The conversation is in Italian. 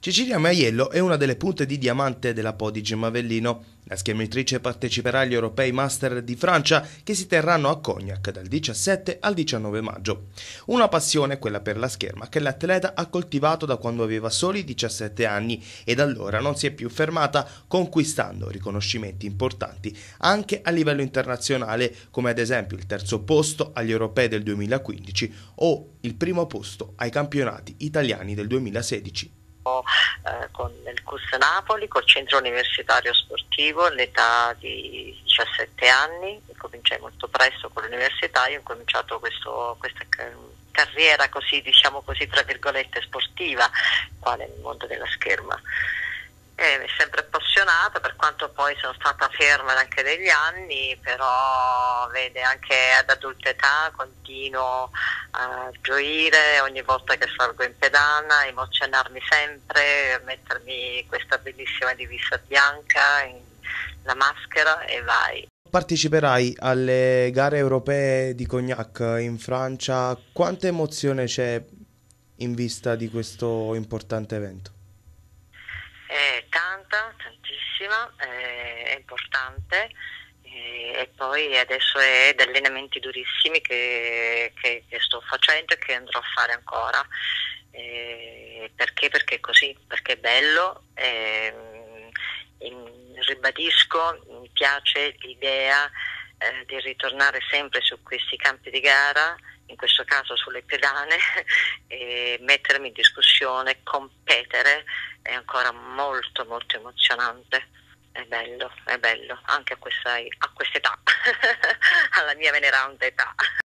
Cecilia Maiello è una delle punte di diamante della Podigem Avellino. La schermitrice parteciperà agli Europei Master di Francia che si terranno a Cognac dal 17 al 19 maggio. Una passione, quella per la scherma, che l'atleta ha coltivato da quando aveva soli 17 anni e da allora non si è più fermata, conquistando riconoscimenti importanti anche a livello internazionale, come ad esempio il terzo posto agli Europei del 2015 o il primo posto ai campionati italiani del 2016. Con il CUS Napoli, col centro universitario sportivo, all'età di 17 anni, cominciai molto presto con l'università, ho incominciato questa carriera così, diciamo così, tra virgolette, sportiva, quale nel mondo della scherma. E mi è sempre appassionata, per quanto poi sono stata ferma anche negli anni, però vede, anche ad adulta età continuo a gioire ogni volta che salgo in pedana, emozionarmi sempre, mettermi questa bellissima divisa bianca, la maschera e vai. Parteciperai alle gare europee di Cognac in Francia. Quanta emozione c'è in vista di questo importante evento? Tantissima, è importante, e poi adesso è degli allenamenti durissimi che sto facendo e che andrò a fare ancora. Perché? Perché è così, perché è bello, ribadisco, mi piace l'idea di ritornare sempre su questi campi di gara, in questo caso sulle pedane, e mettermi in discussione, competere, è ancora molto molto emozionante, è bello, anche a questa età, alla mia veneranda età.